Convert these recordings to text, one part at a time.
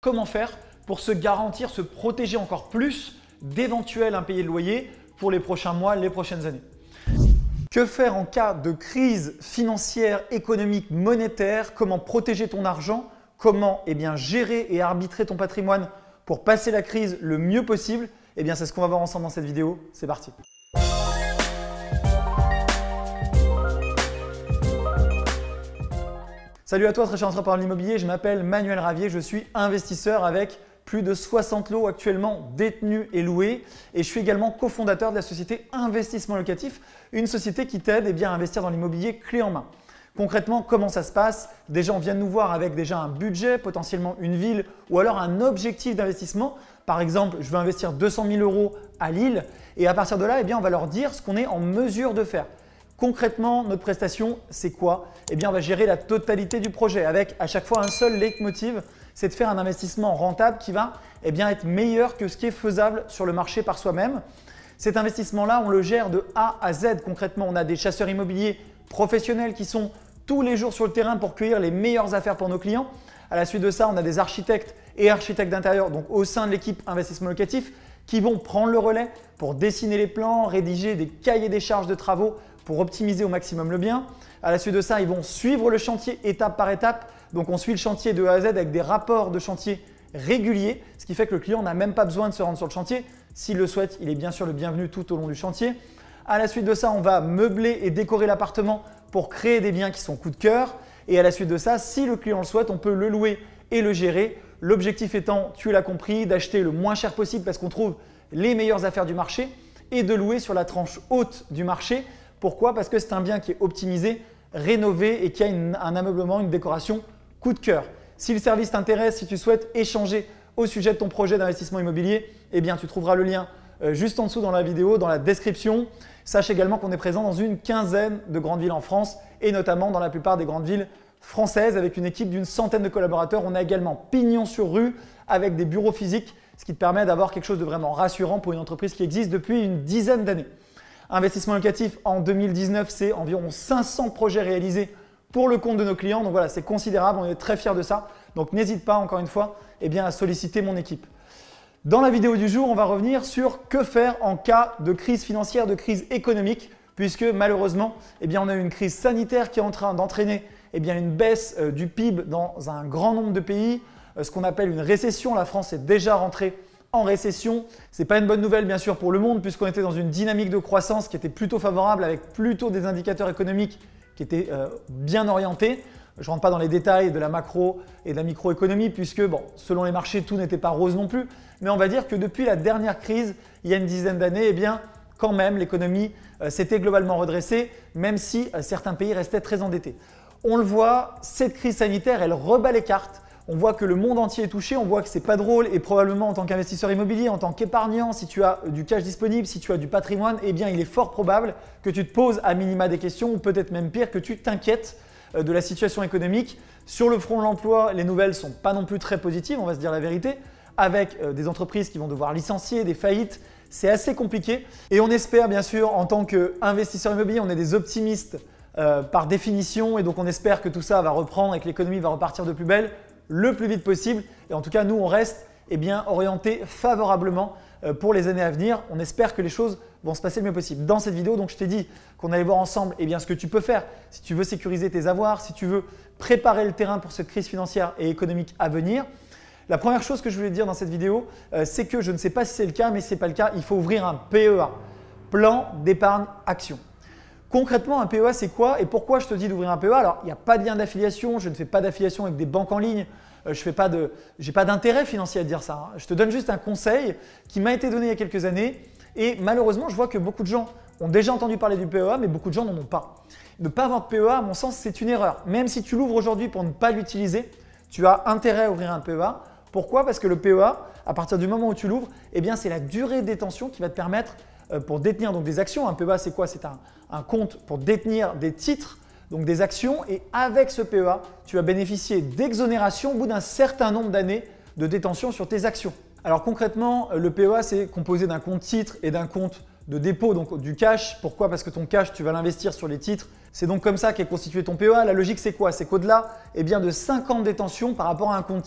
comment faire pour se garantir, se protéger encore plus d'éventuels impayés de loyer pour les prochains mois, les prochaines années. Que faire en cas de crise financière, économique, monétaire? Comment protéger ton argent? Comment gérer et arbitrer ton patrimoine pour passer la crise le mieux possible? C'est ce qu'on va voir ensemble dans cette vidéo. C'est parti! Salut à toi, très cher entrepreneur de l'immobilier. Je m'appelle Manuel Ravier, je suis investisseur avec plus de 60 lots actuellement détenus et loués. Et je suis également cofondateur de la société Investissement Locatif, une société qui t'aide à investir dans l'immobilier clé en main. Concrètement, comment ça se passe? Des gens viennent nous voir avec déjà un budget, potentiellement une ville ou alors un objectif d'investissement. Par exemple, je veux investir 200 000 € à Lille et à partir de là, on va leur dire ce qu'on est en mesure de faire. Concrètement, notre prestation, c'est quoi? On va gérer la totalité du projet avec à chaque fois un seul leitmotiv, c'est de faire un investissement rentable qui va être meilleur que ce qui est faisable sur le marché par soi-même. Cet investissement-là, on le gère de A à Z. Concrètement, on a des chasseurs immobiliers professionnels qui sont tous les jours sur le terrain pour cueillir les meilleures affaires pour nos clients. À la suite de ça, on a des architectes et architectes d'intérieur, donc au sein de l'équipe Investissement Locatif, qui vont prendre le relais pour dessiner les plans, rédiger des cahiers des charges de travaux pour optimiser au maximum le bien. À la suite de ça, ils vont suivre le chantier étape par étape. Donc, on suit le chantier de A à Z avec des rapports de chantier réguliers, ce qui fait que le client n'a même pas besoin de se rendre sur le chantier. S'il le souhaite, il est bien sûr le bienvenu tout au long du chantier. À la suite de ça, on va meubler et décorer l'appartement pour créer des biens qui sont coup de cœur. Et à la suite de ça, si le client le souhaite, on peut le louer et le gérer. L'objectif étant, tu l'as compris, d'acheter le moins cher possible parce qu'on trouve les meilleures affaires du marché et de louer sur la tranche haute du marché. Pourquoi? Parce que c'est un bien qui est optimisé, rénové et qui a un ameublement, une décoration coup de cœur. Si le service t'intéresse, si tu souhaites échanger au sujet de ton projet d'investissement immobilier, tu trouveras le lien juste en dessous dans la vidéo, dans la description. Sache également qu'on est présent dans une quinzaine de grandes villes en France et notamment dans la plupart des grandes villes françaises avec une équipe d'une centaine de collaborateurs. On a également pignon sur rue avec des bureaux physiques, ce qui te permet d'avoir quelque chose de vraiment rassurant pour une entreprise qui existe depuis une dizaine d'années. Investissement Locatif en 2019, c'est environ 500 projets réalisés pour le compte de nos clients. Donc voilà, c'est considérable, on est très fiers de ça. Donc n'hésite pas encore une fois à solliciter mon équipe. Dans la vidéo du jour, on va revenir sur que faire en cas de crise financière, de crise économique, puisque malheureusement, on a eu une crise sanitaire qui est en train d'entraîner une baisse du PIB dans un grand nombre de pays, ce qu'on appelle une récession. La France est déjà rentrée en récession. Ce n'est pas une bonne nouvelle bien sûr pour le monde puisqu'on était dans une dynamique de croissance qui était plutôt favorable avec plutôt des indicateurs économiques qui étaient bien orientés. Je ne rentre pas dans les détails de la macro et de la microéconomie puisque selon les marchés, tout n'était pas rose non plus. Mais on va dire que depuis la dernière crise, il y a une dizaine d'années, quand même l'économie s'était globalement redressée même si certains pays restaient très endettés. On le voit, cette crise sanitaire, elle rebat les cartes. On voit que le monde entier est touché, on voit que ce n'est pas drôle et probablement en tant qu'investisseur immobilier, en tant qu'épargnant, si tu as du cash disponible, si tu as du patrimoine, il est fort probable que tu te poses à minima des questions ou peut-être même pire que tu t'inquiètes de la situation économique. Sur le front de l'emploi, les nouvelles ne sont pas non plus très positives, on va se dire la vérité, avec des entreprises qui vont devoir licencier, des faillites. C'est assez compliqué et on espère bien sûr en tant qu'investisseur immobilier, on est des optimistes par définition et donc on espère que tout ça va reprendre et que l'économie va repartir de plus belle le plus vite possible. Et en tout cas, nous, on reste orienté favorablement pour les années à venir. On espère que les choses vont se passer le mieux possible. Dans cette vidéo, donc, je t'ai dit qu'on allait voir ensemble ce que tu peux faire si tu veux sécuriser tes avoirs, si tu veux préparer le terrain pour cette crise financière et économique à venir. La première chose que je voulais te dire dans cette vidéo, c'est que je ne sais pas si c'est le cas, mais si ce n'est pas le cas, il faut ouvrir un PEA, plan d'épargne action. Concrètement, un PEA, c'est quoi et pourquoi je te dis d'ouvrir un PEA? Alors, il n'y a pas de lien d'affiliation, je ne fais pas d'affiliation avec des banques en ligne, je n'ai pas d'intérêt financier à te dire ça. Je te donne juste un conseil qui m'a été donné il y a quelques années et malheureusement, je vois que beaucoup de gens ont déjà entendu parler du PEA, mais beaucoup de gens n'en ont pas. Ne pas avoir de PEA, à mon sens, c'est une erreur. Même si tu l'ouvres aujourd'hui pour ne pas l'utiliser, tu as intérêt à ouvrir un PEA. Pourquoi? Parce que le PEA, à partir du moment où tu l'ouvres, c'est la durée de détention qui va te permettre pour détenir donc des actions. Un PEA, c'est quoi? C'est un compte pour détenir des titres, donc des actions. Et avec ce PEA, tu vas bénéficier d'exonération au bout d'un certain nombre d'années de détention sur tes actions. Alors concrètement, le PEA, c'est composé d'un compte titre et d'un compte de dépôt, donc du cash. Pourquoi? Parce que ton cash, tu vas l'investir sur les titres. C'est donc comme ça qu'est constitué ton PEA. La logique, c'est quoi? C'est qu'au-delà de 5 ans de détention par rapport à un compte titre,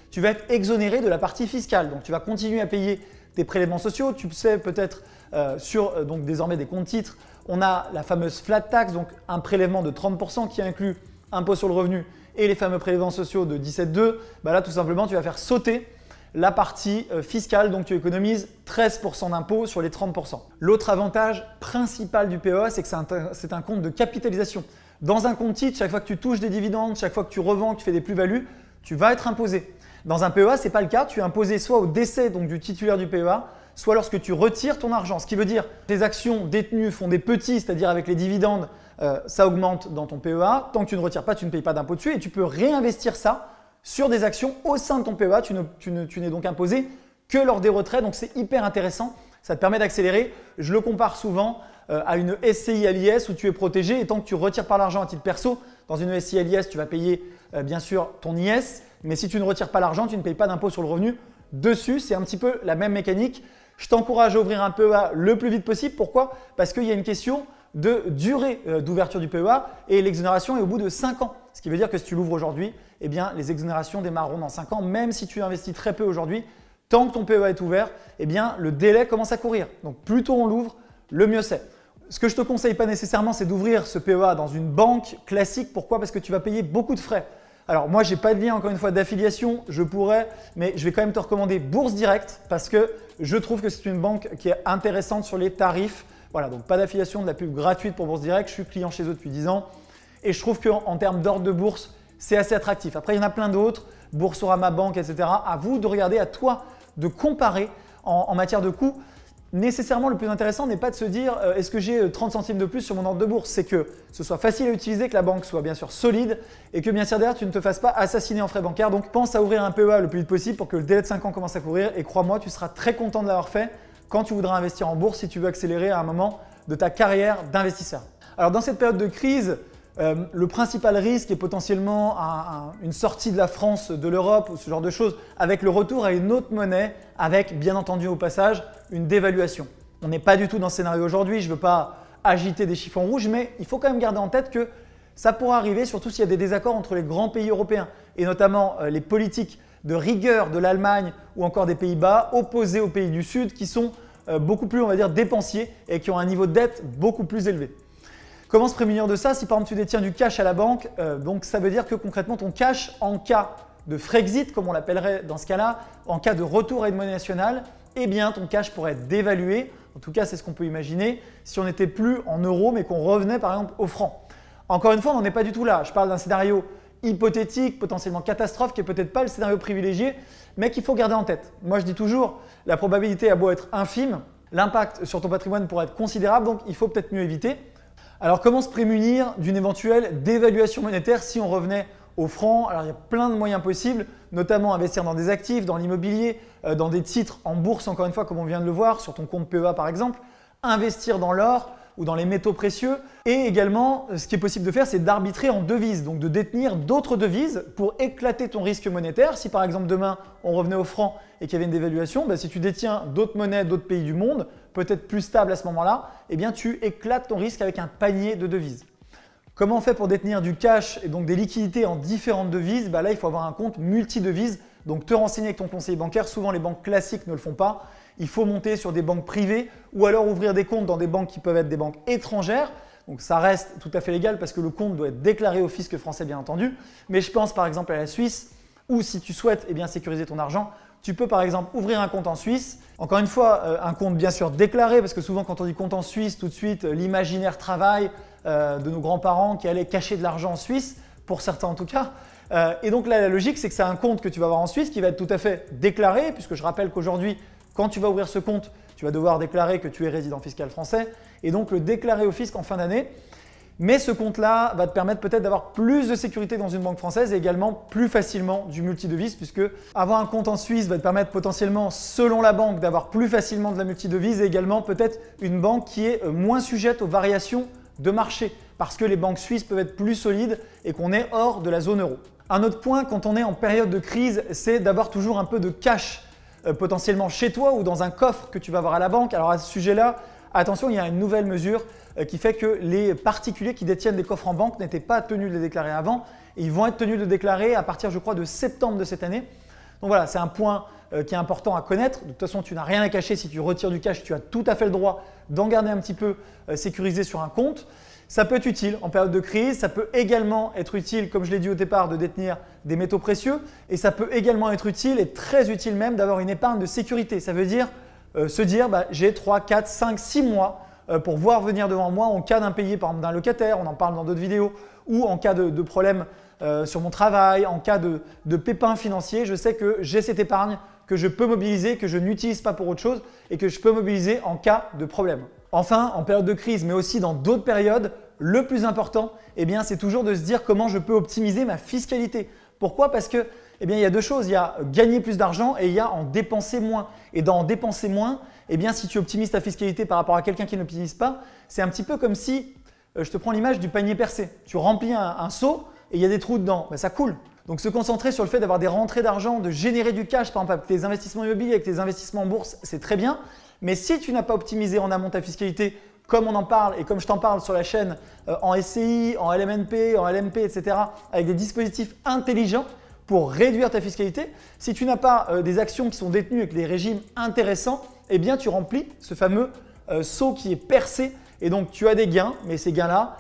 tu vas être exonéré de la partie fiscale. Donc tu vas continuer à payer tes prélèvements sociaux. Tu sais peut-être sur donc désormais des comptes titres, on a la fameuse flat tax, donc un prélèvement de 30% qui inclut impôt sur le revenu et les fameux prélèvements sociaux de 17,2. Là tout simplement tu vas faire sauter la partie fiscale, donc tu économises 13% d'impôt sur les 30%. L'autre avantage principal du PEA, c'est que c'est un compte de capitalisation. Dans un compte titre, chaque fois que tu touches des dividendes, chaque fois que tu revends, que tu fais des plus-values, tu vas être imposé. Dans un PEA, ce n'est pas le cas. Tu es imposé soit au décès donc, du titulaire du PEA, soit lorsque tu retires ton argent. Ce qui veut dire que tes actions détenues font des petits, c'est-à-dire avec les dividendes, ça augmente dans ton PEA. Tant que tu ne retires pas, tu ne payes pas d'impôt dessus et tu peux réinvestir ça sur des actions au sein de ton PEA. Tu n'es donc imposé que lors des retraits. Donc c'est hyper intéressant. Ça te permet d'accélérer. Je le compare souvent à une SCI à l'IS où tu es protégé et tant que tu ne retires pas l'argent à titre perso, dans une SCI à l'IS, tu vas payer bien sûr ton IS, mais si tu ne retires pas l'argent, tu ne payes pas d'impôt sur le revenu dessus. C'est un petit peu la même mécanique. Je t'encourage à ouvrir un PEA le plus vite possible. Pourquoi? Parce qu'il y a une question de durée d'ouverture du PEA et l'exonération est au bout de 5 ans. Ce qui veut dire que si tu l'ouvres aujourd'hui, eh bien, les exonérations démarreront dans 5 ans, même si tu investis très peu aujourd'hui. Tant que ton PEA est ouvert, eh bien, le délai commence à courir. Donc, plus tôt on l'ouvre, le mieux c'est. Ce que je ne te conseille pas nécessairement, c'est d'ouvrir ce PEA dans une banque classique. Pourquoi? Parce que tu vas payer beaucoup de frais. Alors moi, je n'ai pas de lien encore une fois d'affiliation, je pourrais, mais je vais quand même te recommander Bourse Direct parce que je trouve que c'est une banque qui est intéressante sur les tarifs. Voilà, donc pas d'affiliation, de la pub gratuite pour Bourse Direct. Je suis client chez eux depuis 10 ans et je trouve qu'en termes d'ordre de bourse, c'est assez attractif. Après, il y en a plein d'autres, Boursorama Banque, etc. À vous de regarder, à toi de comparer en matière de coûts. Nécessairement, le plus intéressant n'est pas de se dire est-ce que j'ai 30 centimes de plus sur mon ordre de bourse. C'est que ce soit facile à utiliser, que la banque soit bien sûr solide et que bien sûr derrière tu ne te fasses pas assassiner en frais bancaires. Donc pense à ouvrir un PEA le plus vite possible pour que le délai de 5 ans commence à courir et crois-moi, tu seras très content de l'avoir fait quand tu voudras investir en bourse si tu veux accélérer à un moment de ta carrière d'investisseur. Alors dans cette période de crise, le principal risque est potentiellement une sortie de la France, de l'Europe ou ce genre de choses avec le retour à une autre monnaie avec bien entendu au passage une dévaluation. On n'est pas du tout dans ce scénario aujourd'hui, je ne veux pas agiter des chiffons rouges mais il faut quand même garder en tête que ça pourra arriver surtout s'il y a des désaccords entre les grands pays européens et notamment les politiques de rigueur de l'Allemagne ou encore des Pays-Bas opposés aux pays du Sud qui sont beaucoup plus on va dire dépensiers et qui ont un niveau de dette beaucoup plus élevé. Comment se prémunir de ça? Si par exemple tu détiens du cash à la banque, donc ça veut dire que concrètement ton cash en cas de Frexit, comme on l'appellerait dans ce cas-là, en cas de retour à une monnaie nationale, eh bien ton cash pourrait être dévalué. En tout cas, c'est ce qu'on peut imaginer si on n'était plus en euros mais qu'on revenait par exemple au franc. Encore une fois, on n'en est pas du tout là. Je parle d'un scénario hypothétique, potentiellement catastrophe, qui n'est peut-être pas le scénario privilégié, mais qu'il faut garder en tête. Moi, je dis toujours, la probabilité a beau être infime, l'impact sur ton patrimoine pourrait être considérable, donc il faut peut-être mieux éviter. Alors comment se prémunir d'une éventuelle dévaluation monétaire si on revenait au franc? Alors il y a plein de moyens possibles, notamment investir dans des actifs, dans l'immobilier, dans des titres en bourse encore une fois comme on vient de le voir sur ton compte PEA par exemple, investir dans l'or ou dans les métaux précieux et également ce qui est possible de faire c'est d'arbitrer en devises, donc de détenir d'autres devises pour éclater ton risque monétaire. Si par exemple demain on revenait au franc et qu'il y avait une dévaluation, si tu détiens d'autres monnaies d'autres pays du monde, peut-être plus stables à ce moment-là, eh bien tu éclates ton risque avec un panier de devises. Comment on fait pour détenir du cash et donc des liquidités en différentes devises? Là, il faut avoir un compte multi-devises, donc te renseigner avec ton conseiller bancaire. Souvent, les banques classiques ne le font pas. Il faut monter sur des banques privées ou alors ouvrir des comptes dans des banques qui peuvent être des banques étrangères. Donc ça reste tout à fait légal parce que le compte doit être déclaré au fisc français bien entendu. Mais je pense par exemple à la Suisse où si tu souhaites sécuriser ton argent, tu peux par exemple ouvrir un compte en Suisse. Encore une fois, un compte bien sûr déclaré parce que souvent quand on dit compte en Suisse, tout de suite l'imaginaire travaille de nos grands-parents qui allaient cacher de l'argent en Suisse, pour certains en tout cas. Et donc là, la logique, c'est que c'est un compte que tu vas avoir en Suisse qui va être tout à fait déclaré puisque je rappelle qu'aujourd'hui, quand tu vas ouvrir ce compte, tu vas devoir déclarer que tu es résident fiscal français et donc le déclarer au fisc en fin d'année. Mais ce compte-là va te permettre peut-être d'avoir plus de sécurité dans une banque française et également plus facilement du multidevise puisque avoir un compte en Suisse va te permettre potentiellement, selon la banque, d'avoir plus facilement de la multidevise et également peut-être une banque qui est moins sujette aux variations de marché parce que les banques suisses peuvent être plus solides et qu'on est hors de la zone euro. Un autre point quand on est en période de crise, c'est d'avoir toujours un peu de cash potentiellement chez toi ou dans un coffre que tu vas avoir à la banque. Alors à ce sujet-là, attention, il y a une nouvelle mesure qui fait que les particuliers qui détiennent des coffres en banque n'étaient pas tenus de les déclarer avant et ils vont être tenus de déclarer à partir, je crois, de septembre de cette année. Donc voilà, c'est un point qui est important à connaître. De toute façon, tu n'as rien à cacher. Si tu retires du cash, tu as tout à fait le droit d'en garder un petit peu sécurisé sur un compte. Ça peut être utile en période de crise. Ça peut également être utile, comme je l'ai dit au départ, de détenir des métaux précieux. Et ça peut également être utile et très utile même d'avoir une épargne de sécurité. Ça veut dire se dire j'ai 3, 4, 5, 6 mois pour voir venir devant moi en cas d'impayé par exemple d'un locataire, on en parle dans d'autres vidéos, ou en cas de problème sur mon travail, en cas de pépin financier, je sais que j'ai cette épargne que je peux mobiliser, que je n'utilise pas pour autre chose et que je peux mobiliser en cas de problème. Enfin, en période de crise, mais aussi dans d'autres périodes, le plus important, c'est toujours de se dire comment je peux optimiser ma fiscalité. Pourquoi? Parce que il y a deux choses. Il y a gagner plus d'argent et il y a en dépenser moins. Et dans en dépenser moins, si tu optimises ta fiscalité par rapport à quelqu'un qui n'optimise pas, c'est un petit peu comme si, je te prends l'image du panier percé. Tu remplis un seau et il y a des trous dedans. Ça coule. Donc se concentrer sur le fait d'avoir des rentrées d'argent, de générer du cash, par exemple avec tes investissements immobiliers, avec tes investissements en bourse, c'est très bien. Mais si tu n'as pas optimisé en amont ta fiscalité, comme on en parle et comme je t'en parle sur la chaîne en SCI, en LMNP, en LMP, etc., avec des dispositifs intelligents pour réduire ta fiscalité, si tu n'as pas des actions qui sont détenues avec des régimes intéressants, tu remplis ce fameux seau qui est percé et donc tu as des gains, mais ces gains-là,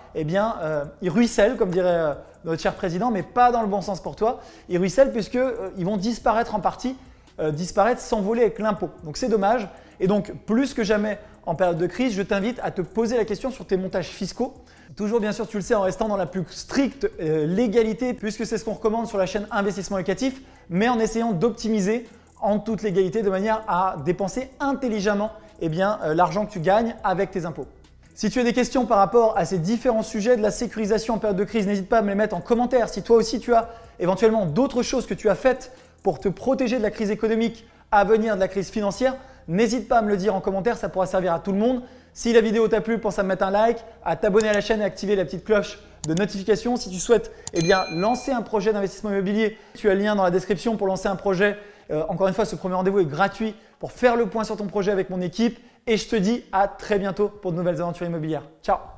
ils ruissellent, comme dirait notre cher président, mais pas dans le bon sens pour toi. Ils ruissellent puisqu'ils vont disparaître en partie, s'envoler avec l'impôt. Donc c'est dommage. Et donc plus que jamais en période de crise, je t'invite à te poser la question sur tes montages fiscaux. Toujours bien sûr, tu le sais, en restant dans la plus stricte légalité, puisque c'est ce qu'on recommande sur la chaîne Investissement Locatif, mais en essayant d'optimiser en toute légalité de manière à dépenser intelligemment l'argent que tu gagnes avec tes impôts. Si tu as des questions par rapport à ces différents sujets de la sécurisation en période de crise, n'hésite pas à me les mettre en commentaire. Si toi aussi tu as éventuellement d'autres choses que tu as faites pour te protéger de la crise économique à venir, de la crise financière, n'hésite pas à me le dire en commentaire, ça pourra servir à tout le monde. Si la vidéo t'a plu, pense à me mettre un like, à t'abonner à la chaîne et activer la petite cloche de notification. Si tu souhaites lancer un projet d'investissement immobilier, tu as le lien dans la description pour lancer un projet. Encore une fois, ce premier rendez-vous est gratuit pour faire le point sur ton projet avec mon équipe. Et je te dis à très bientôt pour de nouvelles aventures immobilières. Ciao!